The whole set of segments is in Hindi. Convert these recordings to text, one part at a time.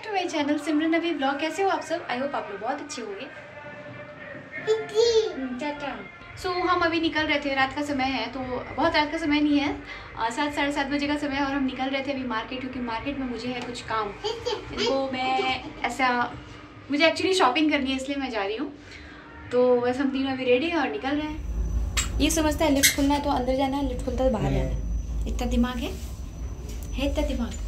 To my channel Simran Navi blog. कैसे हो आप सब? आई होप आप लोग बहुत अच्छे होंगे। सो हम अभी निकल रहे थे, रात का समय है, तो बहुत रात का समय नहीं है, 7 साढ़े 7 बजे का समय है और हम निकल रहे थे अभी मार्केट, क्योंकि मार्केट में मुझे है कुछ काम। तो मुझे एक्चुअली शॉपिंग करनी है, इसलिए मैं जा रही हूँ। तो बस हम तीनों अभी रेडी हैं और निकल रहे हैं। ये समझता है लिफ्ट खुलना है तो अंदर जाना है, लिफ्ट खुलता है तो बाहर जाना है। इतना दिमाग है इतना दिमाग।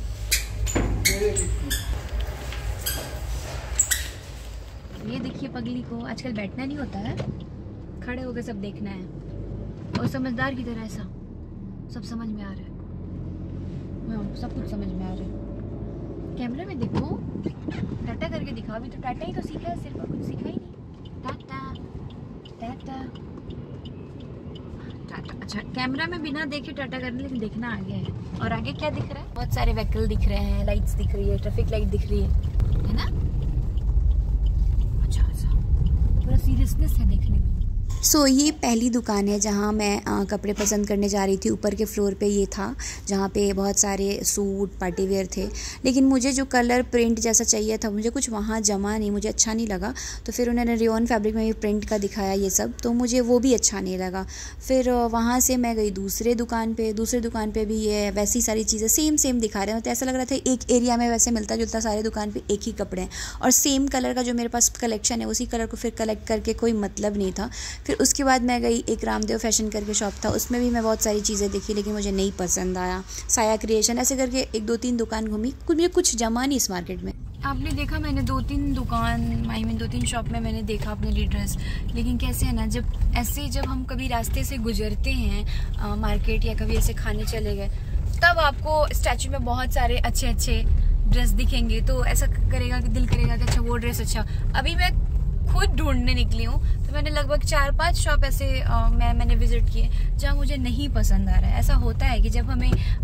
ये देखिए पगली को आजकल बैठना नहीं होता है, खड़े होकर सब देखना है। और समझदार की तरह ऐसा सब समझ में आ रहा है, सब कुछ समझ में आ रहा है। कैमरे में देखो, टाटा करके दिखा। अभी तो टाटा ही तो सीखा है, सिर्फ और कुछ सीखा ही नहीं। टाटा टाटा टाटा। अच्छा, कैमरा में बिना देखे टाटा करने, लेकिन देखना आगे है। और आगे क्या दिख रहा है? बहुत सारे व्हीकल दिख रहे हैं, लाइट्स दिख रही है, ट्रैफिक लाइट दिख रही है ना? अच्छा पूरा सीरियसनेस है देखने में। ये पहली दुकान है जहाँ मैं कपड़े पसंद करने जा रही थी। ऊपर के फ्लोर पे ये था जहाँ पे बहुत सारे सूट पार्टी वेयर थे, लेकिन मुझे जो कलर प्रिंट जैसा चाहिए था मुझे कुछ वहाँ जमा नहीं, मुझे अच्छा नहीं लगा। तो फिर उन्होंने रेयॉन फैब्रिक में भी प्रिंट का दिखाया ये सब, तो मुझे वो भी अच्छा नहीं लगा। फिर वहाँ से मैं गई दूसरे दुकान पे भी ये वैसी सारी चीज़ें सेम दिखा रहे हैं। तो ऐसा लग रहा था एक एरिया में वैसे मिलता जुलता सारे दुकान पर एक ही कपड़े हैं, और सेम कलर का जो मेरे पास कलेक्शन है उसी कलर को फिर कलेक्ट करके कोई मतलब नहीं था। फिर उसके बाद मैं गई, एक रामदेव फैशन करके शॉप था, उसमें भी मैं बहुत सारी चीज़ें देखी, लेकिन मुझे नहीं पसंद आया। साया क्रिएशन, ऐसे करके 1-2-3 दुकान घूमी, मुझे कुछ जमा नहीं इस मार्केट में। आपने देखा मैंने 2-3 दुकान माई में 2-3 शॉप में मैंने देखा अपने लिए ड्रेस, लेकिन कैसे है ना, जब हम कभी रास्ते से गुजरते हैं मार्केट या कभी ऐसे खाने चले गए, तब आपको स्टैचू में बहुत सारे अच्छे ड्रेस दिखेंगे, तो ऐसा करेगा कि दिल करेगा कि अच्छा वो ड्रेस अच्छा। अभी मैं खुद ढूंढने निकली हूँ, तो मैंने लगभग 4-5 शॉप ऐसे मैंने विजिट किए जहाँ मुझे नहीं पसंद आ रहा है। ऐसा होता है कि जब हम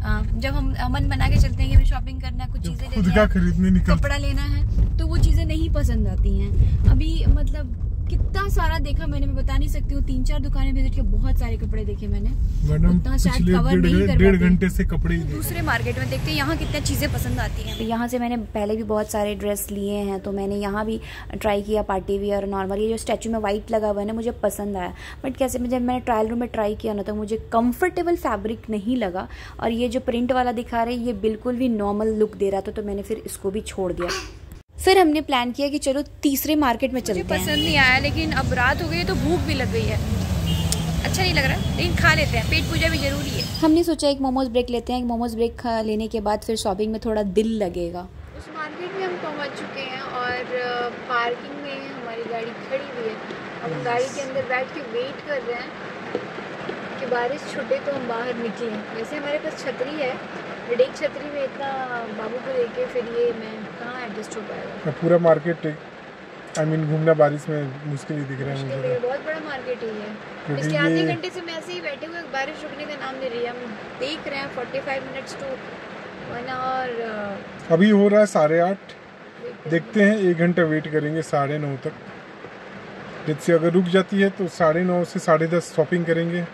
मन बना के चलते हैं कि हमें शॉपिंग करना है, कुछ चीजें लेनी है, कपड़ा लेना है, तो वो चीजें नहीं पसंद आती हैं। अभी मतलब कितना सारा देखा मैंने, मैं बता नहीं सकती हूँ। 3-4 दुकानें विजिट किया, बहुत सारे कपड़े देखे मैंने, उतना शायद कवर नहीं कर पाती। 1.5 घंटे से कपड़े दूसरे मार्केट में देखते हैं यहाँ कितनी चीजें पसंद आती हैं। तो यहाँ से मैंने पहले भी बहुत सारे ड्रेस लिए हैं, तो मैंने यहाँ भी ट्राई किया पार्टी वियर और नॉर्मल। ये जो स्टैचू में वाइट लगा हुआ है ना, मुझे पसंद आया, बट कैसे जब मैंने ट्रायल रूम में ट्राई किया ना, तो मुझे कंफर्टेबल फैब्रिक नहीं लगा। और ये जो प्रिंट वाला दिखा रहे हैं, ये बिल्कुल भी नॉर्मल लुक दे रहा था, तो मैंने फिर इसको भी छोड़ दिया। फिर हमने प्लान किया कि चलो तीसरे मार्केट में चलते हैं। पसंद नहीं आया, लेकिन अब रात हो गई है तो भूख भी लग गई है, अच्छा नहीं लग रहा, लेकिन खा लेते हैं, पेट पूजा भी जरूरी है। हमने सोचा एक मोमोज ब्रेक लेते हैं, एक मोमोज ब्रेक लेने के बाद फिर शॉपिंग में थोड़ा दिल लगेगा। उस मार्केट में हम पहुंच चुके हैं और पार्किंग में हमारी गाड़ी खड़ी हुई है। अब गाड़ी के अंदर बैठ के वेट कर रहे हैं कि बारिश छूटे तो हम बाहर निकलें। वैसे हमारे पास छतरी है, एक छतरी में इतना बाबू को लेके फिर ये मैं कहाँ एडजस्ट हो पाएगा। पूरा मार्केट घूमना बारिश में मुश्किल ही दिख रहा है मुझे। बहुत बड़ा मार्केट ही है। पिछले आधे घंटे से मैं ऐसे ही बैठे हुए, बारिश रुकने का नाम ले रही है। हम देख रहे हैं 45 मिनट्स टू 1 आवर। अभी हो रहा है 8:30, देखते हैं 1 घंटा वेट करेंगे 9:30 तक। जैसे अगर रुक जाती है तो 9:30 से 10:30 शॉपिंग करेंगे।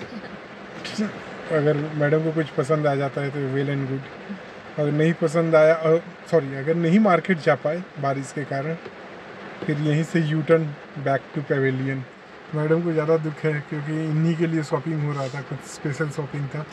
अगर मैडम को कुछ पसंद आ जाता है तो वेल एंड गुड, अगर नहीं पसंद आया, अगर नहीं मार्केट जा पाए बारिश के कारण, फिर यहीं से U turn back to pavilion. Madam को ज़्यादा दुख है क्योंकि इन्हीं के लिए शॉपिंग हो रहा था, कुछ स्पेशल शॉपिंग था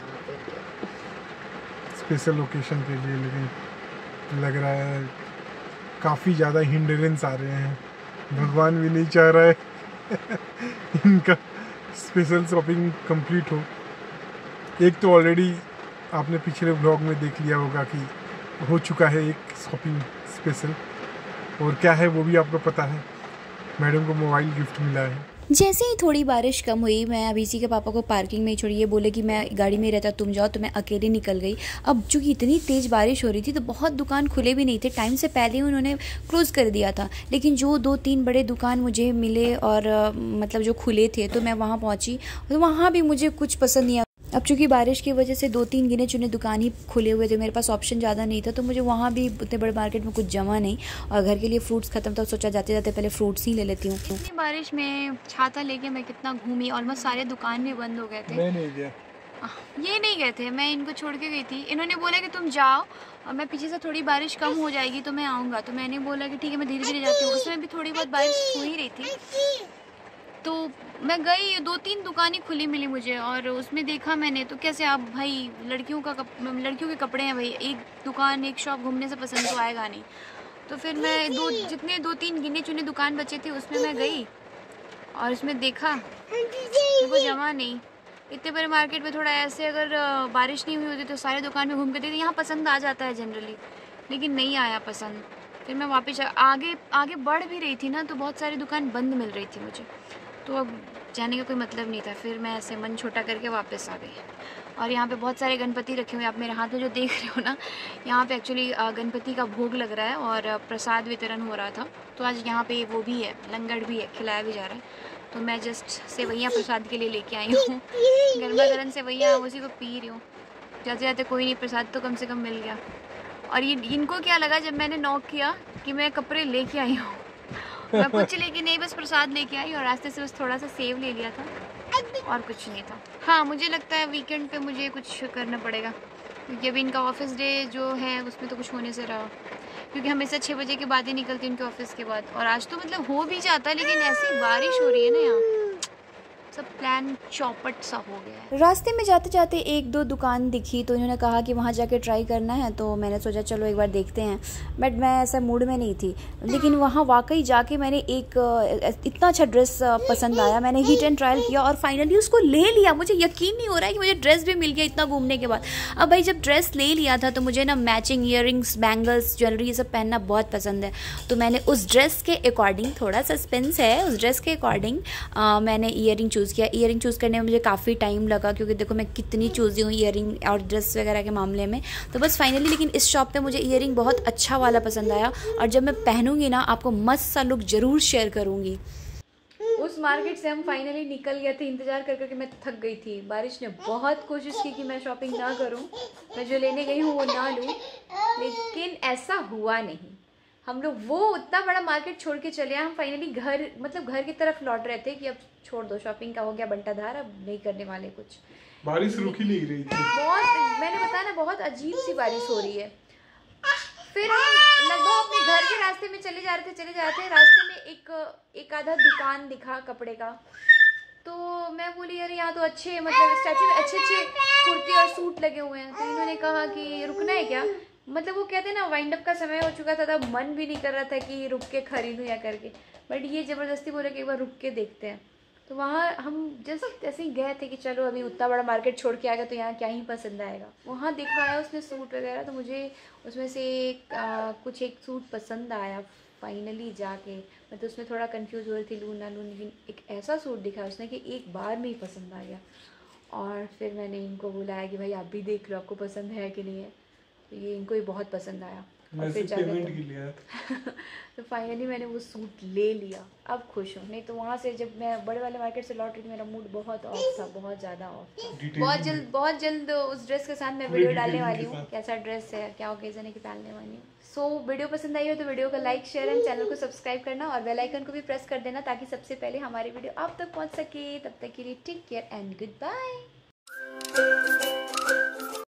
स्पेशल ओकेशन के लिए, लेकिन लग रहा है काफ़ी ज़्यादा हिंडरेंस आ रहे हैं। भगवान भी नहीं चाह रहा है इनका स्पेशल शॉपिंग कंप्लीट हो। एक तो ऑलरेडी आपने पिछले व्लॉग में देख लिया होगा कि हो चुका है एक शॉपिंग स्पेशल, और क्या है वो भी आपको पता है, मैडम को मोबाइल गिफ्ट मिला है। जैसे ही थोड़ी बारिश कम हुई, मैं अभिषेक के पापा को पार्किंग में ही छोड़ी, ये बोले कि मैं गाड़ी में रहता तुम जाओ, तो मैं अकेले निकल गई। अब चूँकि इतनी तेज़ बारिश हो रही थी तो बहुत दुकान खुले भी नहीं थे, टाइम से पहले ही उन्होंने क्लोज़ कर दिया था। लेकिन जो 2-3 बड़े दुकान मुझे मिले और मतलब जो खुले थे, तो मैं वहाँ पहुँची, तो वहाँ भी मुझे कुछ पसंद नहीं आया। अब चूँकि बारिश की वजह से 2-3 गिने चुने दुकान ही खुले हुए थे, मेरे पास ऑप्शन ज़्यादा नहीं था, तो मुझे वहाँ भी उतने बड़े मार्केट में कुछ जमा नहीं। और घर के लिए फ्रूट्स ख़त्म था, सोचा जाते जाते पहले फ्रूट्स ही ले लेती हूँ। इतनी बारिश में छाता लेके मैं कितना घूमी, ऑलमोस्ट सारे दुकान भी बंद हो गए थे। मैं नहीं गया। ये नहीं गए थे, मैं इनको छोड़ के गई थी। इन्होंने बोला कि तुम जाओ और मैं पीछे से थोड़ी बारिश कम हो जाएगी तो मैं आऊँगा। तो मैंने बोला कि ठीक है मैं धीरे धीरे जाती हूँ। उसमें भी थोड़ी बहुत बारिश हो ही रही थी। तो मैं गई, 2-3 दुकानें खुली मिली मुझे और उसमें देखा मैंने तो कैसे आप भाई लड़कियों के कपड़े हैं भाई, एक दुकान एक शॉप घूमने से पसंद तो आएगा नहीं। तो फिर मैं जितने 2-3 गिने चुने दुकान बचे थे उसमें मैं गई और उसमें देखा वो जमा नहीं। इतने बड़े मार्केट में थोड़ा ऐसे अगर बारिश नहीं हुई होती तो सारे दुकान में घूम के देखते, यहाँ पसंद आ जाता है जनरली, लेकिन नहीं आया पसंद। फिर मैं वापस आगे बढ़ भी रही थी ना तो बहुत सारी दुकान बंद मिल रही थी मुझे, तो अब जाने का कोई मतलब नहीं था। फिर मैं ऐसे मन छोटा करके वापस आ गई। और यहाँ पे बहुत सारे गणपति रखे हुए हैं, आप मेरे हाथ में जो देख रहे हो ना, यहाँ पे एक्चुअली गणपति का भोग लग रहा है और प्रसाद वितरण हो रहा था। तो आज यहाँ पे वो भी है, लंगर भी है, खिलाया भी जा रहा है। तो मैं जस्ट सेवैयाँ प्रसाद के लिए लेके आई हूँ। गरमा गरम सेवैयाँ उसी को पी रही हूँ। जाते जाते कोई नहीं, प्रसाद तो कम से कम मिल गया। और ये इनको क्या लगा जब मैंने नॉक किया कि मैं कपड़े लेके आई हूँ। मैं कुछ लेके नहीं, बस प्रसाद लेके आई और रास्ते से बस थोड़ा सा सेव ले लिया था और कुछ नहीं था। हाँ, मुझे लगता है वीकेंड पे मुझे कुछ करना पड़ेगा क्योंकि अभी इनका ऑफिस डे जो है उसमें तो कुछ होने से रहा, क्योंकि हमेशा 6 बजे के बाद ही निकलती उनके ऑफिस के बाद। और आज तो मतलब हो भी जाता है, लेकिन ऐसी बारिश हो रही है ना, यहाँ सब प्लान चौपट सा हो गया है। रास्ते में जाते जाते 1-2 दुकान दिखी तो इन्होंने कहा कि वहाँ जाके ट्राई करना है, तो मैंने सोचा चलो एक बार देखते हैं। बट मैं ऐसा मूड में नहीं थी, लेकिन वहाँ वाकई जाके मैंने एक इतना अच्छा ड्रेस पसंद आया। मैंने हीट एंड ट्रायल किया और फाइनली उसको ले लिया। मुझे यकीन नहीं हो रहा है कि मुझे ड्रेस भी मिल गया इतना घूमने के बाद। अब भाई जब ड्रेस ले लिया था तो मुझे ना मैचिंग ईयरिंग्स, बैंगल्स, ज्वेलरी ये सब पहनना बहुत पसंद है। तो मैंने उस ड्रेस के अकॉर्डिंग, थोड़ा सस्पेंस है, उस ड्रेस के अकॉर्डिंग मैंने ईयरिंग चूज़ किया। ईयरिंग चूज़ करने में मुझे काफ़ी टाइम लगा क्योंकि देखो मैं कितनी चूज़ी हूँ ईयरिंग और ड्रेस वगैरह के मामले में। तो बस फाइनली लेकिन इस शॉप पे मुझे ईयरिंग बहुत अच्छा वाला पसंद आया और जब मैं पहनूंगी ना आपको मस्त सा लुक ज़रूर शेयर करूँगी। उस मार्केट से हम फाइनली निकल गए थे। इंतज़ार कर करके मैं थक गई थी। बारिश ने बहुत कोशिश की कि मैं शॉपिंग ना करूं, मैं जो लेने गई हूं वो ना लूं, लेकिन ऐसा हुआ नहीं। हम लोग वो उतना बड़ा मार्केट छोड़ के चले आए। हम फाइनली घर की तरफ लौट रहे थे कि अब छोड़ दो, शॉपिंग का हो गया बंटाधार, अब नहीं करने वाले कुछ। बारिश रुक ही नहीं रही थी। बहुत, मैंने बताया ना, बहुत अजीब सी बारिश हो रही है। फिर हम लगभग अपने घर के रास्ते में चले जा रहे थे। रास्ते में एक आधा दुकान दिखा कपड़े का, तो मैं बोली यार यहाँ तो अच्छे, मतलब स्टैचू में अच्छे कुर्ती और सूट लगे हुए हैं। तो इन्होंने कहा कि रुकना है क्या, मतलब वो कहते हैं ना वाइंड अप का समय हो चुका था, तब मन भी नहीं कर रहा था कि रुक के खरीदूं या करके, बट ये ज़बरदस्ती बोले कि एक बार रुक के देखते हैं। तो वहाँ हम जस्ट ऐसे ही गए थे कि चलो अभी उतना बड़ा मार्केट छोड़ के आ गए तो यहाँ क्या ही पसंद आएगा। वहाँ दिखाया उसने सूट वगैरह, तो मुझे उसमें से कुछ एक सूट पसंद आया फाइनली जाके। मैं तो उसमें थोड़ा कंफ्यूज हो रही थी लूँ ना लूँ, लेकिन एक ऐसा सूट दिखा उसने कि एक बार में ही पसंद आ गया। और फिर मैंने इनको बुलाया कि भाई आप भी देख लो आपको पसंद है कि नहीं है। तो ये इनको ही बहुत पसंद आया और फिर तो फाइनली मैंने वो सूट ले लिया। अब खुश हूँ। नहीं तो वहाँ से जब मैं बड़े वाले मार्केट से लौट रही थी मेरा मूड बहुत ऑफ था, बहुत ज़्यादा ऑफ था। बहुत जल्द उस ड्रेस के साथ मैं वीडियो डालने वाली हूँ, कैसा ड्रेस है, क्या ओकेजन है कि डालने वाली हूँ। सो वीडियो पसंद आई हो तो वीडियो को लाइक, शेयर एंड चैनल को सब्सक्राइब करना और बेल आइकन को भी प्रेस कर देना ताकि सबसे पहले हमारी वीडियो आप तक पहुँच सके। तब तक के लिए take care and good bye.